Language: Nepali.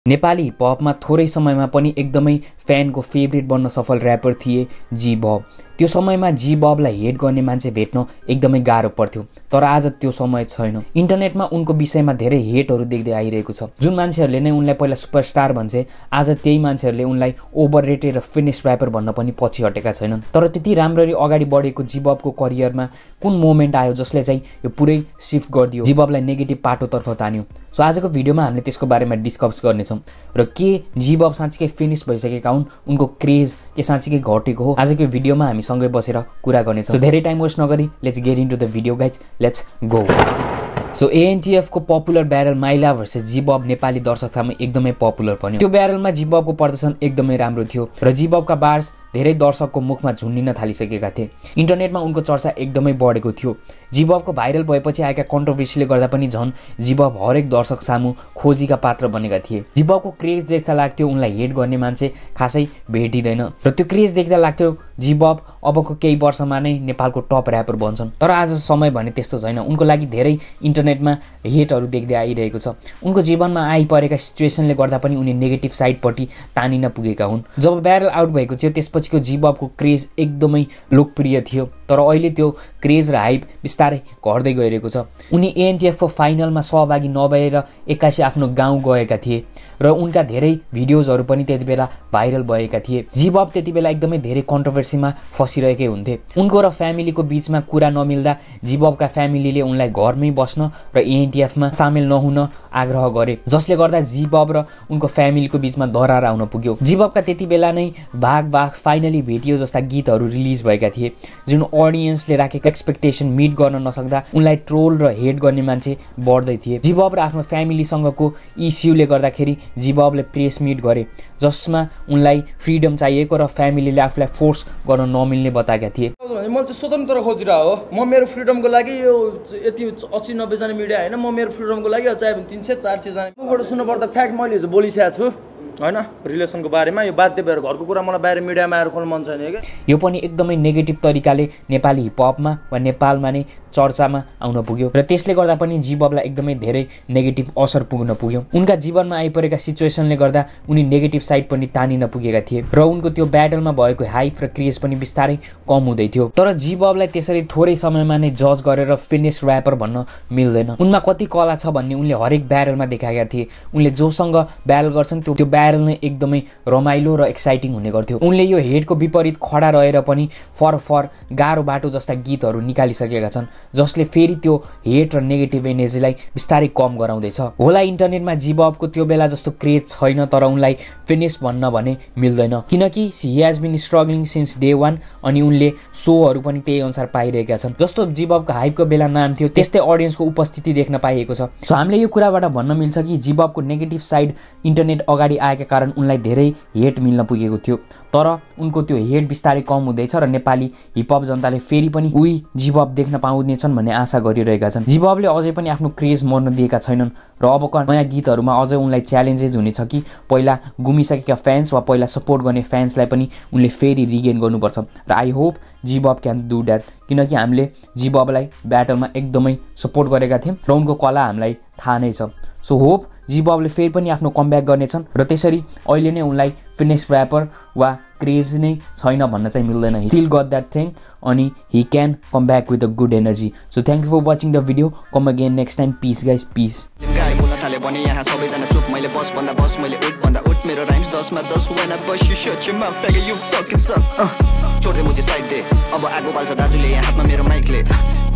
नेपाली हिपहपमा थोरै समयमा पनि एकदमै फ्यानको फेभरेट बन्न सफल र्यापर थिए Gbob। त्यो समयमा Gbobलाई हेट गर्ने मान्छे भेट्न एकदमै गाह्रो पर्थ्यो, तर आज त्यो समय छैन। इन्टरनेटमा उनको विषयमा धेरै हेटहरू देख्दै आइरहेको छ। जुन मान्छेहरूले नै उनलाई पहिला सुपरस्टार भन्छे, आज त्यही मान्छेहरूले उनलाई ओभररेटेड र फिनिश र्यापर भन्न पनि पछि हटेका छैनन्। तर त्यति राम्ररी अगाडि बढेको Gbobको करियरमा कुन मोमेन्ट आयो जसले चाहिँ यो पुरै सिफ्ट गरिदियो, Gbobलाई नेगेटिभ पाटोतर्फ तान्यो। सो आजको भिडियोमा हामीले त्यसको बारेमा डिस्कस गर्नेछौँ र के Gbob साँच्चीकै फिनिश भइसकेका हुन्, उनको क्रेज के साँच्चीकै घटेको हो, आजको भिडियोमा हामी सँगै बसेर कुरा गर्नेछौँ। सो धेरै टाइम वेस्ट नगरी let's get into the video guys, let's go. So ANTF को popular Barrel Maila versus Gbob Nepali दर्शकमा एकदमै पपुलर बन्यो। त्यो ब्यारलमा Gbobको प्रदर्शन एकदमै राम्रो थियो र Gbobका बार्स धेरै दर्शकको मुखमा झुन्डिन थालिसकेका थिए। इन्टरनेटमा उनको चर्चा एकदमै बढेको थियो। Gbobको भाइरल भएपछि आएका कन्ट्रोभर्सीले गर्दा पनि झन् Gbob हरेक दर्शक सामु खोजीका पात्र बनेका थिए। Gbobको क्रेज देख्दा लाग्थ्यो उनलाई हेट गर्ने मान्छे खासै भेटिँदैन र त्यो क्रेज देख्दा लाग्थ्यो Gbob अबको केही वर्षमा नै नेपालको टप र्यापर बन्छन्। तर आज समय भने त्यस्तो छैन। उनको लागि धेरै इन्टरनेटमा हेटहरू देख्दै आइरहेको छ। उनको जीवनमा आइपरेका सिचुएसनले गर्दा पनि उनी नेगेटिभ साइडपट्टि तानिन पुगेका हुन्। जब ब्यारल आउट भएको थियो त्यसपछिको Gbobको क्रेज एकदमै लोकप्रिय थियो, तर अहिले त्यो क्रेज र हाइप बिस्तारै घट्दै गइरहेको छ। उनी ANTF को फाइनलमा सहभागी नभएर एक्कासी आफ्नो गाउँ गएका थिए र उनका धेरै भिडियोजहरू पनि त्यति बेला भाइरल भएका थिए। Gbob त्यति बेला एकदमै धेरै कन्ट्रोभर्सीमा फसिरहेकै हुन्थे। उनको र फ्यामिलीको बीचमा कुरा नमिल्दा Gbobका फ्यामिलीले उनलाई घरमै बस्न र ANTFमा सामेल नहुन आग्रह गरे, जसले गर्दा Gbob र उनको फ्यामिलीको बीचमा दरार आउन पुग्यो। Gbobका त्यति बेला नै भाग फाइनली भेटियो जस्ता गीतहरू रिलिज भएका थिए, जुन अडियन्सले राखेको एक्सपेक्टेसन मिट गर्न नसक्दा उनलाई ट्रोल र हेट गर्ने मान्छे बढ्दै थिए। Gbob र आफ्नो फ्यामिलीसँगको इस्युले गर्दाखेरि Gbobले प्रेस मिट गरे, जसमा उनलाई फ्रिडम चाहिएको र फ्यामिलीले आफूलाई फोर्स गर्न नमिल्ने बताएका थिए। मैले त स्वतन्त्र खोजिरहेको हो। म मेरो फ्रिडमको लागि यो यति 80-90 जना मिडिया हैन, म मेरो फ्रिडमको लागि चाहे 300-400 जना मबाट सुन्नु पर्दा फ्याक्ट मैले हिजो बोलिसकेको छु हैन रिलेसनको बारेमा। यो बाध्य भएर घरको कुरा मलाई बाहिर मिडियामा आएर खोल्न मन छैन के। यो पनि एकदमै नेगेटिभ तरिकाले नेपाली हिपहपमा वा नेपालमा नै चर्चामा आउन पुग्यो र त्यसले गर्दा पनि Gbobलाई एकदमै धेरै नेगेटिभ असर पुग्न पुग्यो। उनका जीवनमा आइपरेका सिचुएसनले गर्दा उनी नेगेटिभ साइड पनि तानिन पुगेका थिए र उनको त्यो ब्याटलमा भएको हाइप र क्रेज पनि बिस्तारै कम हुँदै थियो। तर Gbobलाई त्यसरी थोरै समयमा नै जज गरेर फिनिश र्यापर भन्न मिल्दैन। उनमा कति कला छ भन्ने उनले हरेक ब्याटलमा देखाएका थिए। उनले जोसँग ब्याटल गर्छन् त्यो ब्याटल नै एकदमै रमाइलो र एक्साइटिङ हुने गर्थ्यो। उनले यो हेटको विपरीत खडा रहेर पनि फर गाह्रो बाटो जस्ता गीतहरू निकालिसकेका छन्, जसले फेरि त्यो हेट र नेगेटिभ एनर्जीलाई बिस्तारै कम गराउँदैछ। होला इन्टरनेटमा Gbobको त्यो बेला जस्तो क्रेज छैन, तर उनलाई फिनिश भन्न भने मिल्दैन, किनकि he has been struggling since day 1 अनि उनले सोहरू पनि त्यही अनुसार पाइरहेका छन्। जस्तो Gbobको हाइपको बेला नाम थियो त्यस्तै अडियन्सको उपस्थिति देख्न पाइएको छ। सो हामीले यो कुराबाट भन्न मिल्छ कि Gbobको नेगेटिभ साइड इन्टरनेट अगाडि आएका कारण उनलाई धेरै हेट मिल्न पुगेको थियो, तर उनको त्यो हेट बिस्तारै कम हुँदैछ र नेपाली हिपहप जनताले फेरि पनि उही Gbob देख्न पाउँदैछन् भन्ने आशा गरिरहेका छन्। Gbobले अझै पनि आफ्नो क्रेज मर्न दिएका छैनन् र अबका नयाँ गीतहरूमा अझै उनलाई च्यालेन्जेस हुनेछ कि पहिला गुमिसकेका फ्यान्स वा पहिला सपोर्ट गर्ने फ्यान्सलाई पनि उनले फेरि रिगेन गर्नुपर्छ र I hope Gbob can do that, किनकि हामीले Gbobलाई ब्याटलमा एकदमै सपोर्ट गरेका थियौँ र उनको कला हामीलाई थाहा नै छ। सो होप Gbobले फेरि पनि आफ्नो कमब्याक गर्नेछन् र त्यसरी अहिले नै उनलाई फिनिश र्यापर वा क्रेज नै छैन भन्न चाहिँ मिल्दैन। He still got that thing अनि he can come back with a good energy. So thank you for watching the video. Come again next time. Peace guys, peace. यहाँ सबैजना चुप, मैले बस भन्दा बस, मैले उठ भन्दा उठ, मेरो राइम्स 10 मा 10 when I bust you shut your mouth faggot you fucking suck। छोड्दे मुझे साइड दे, अब आगो बाल्छ दाजुले हातमा मेरो माइकले।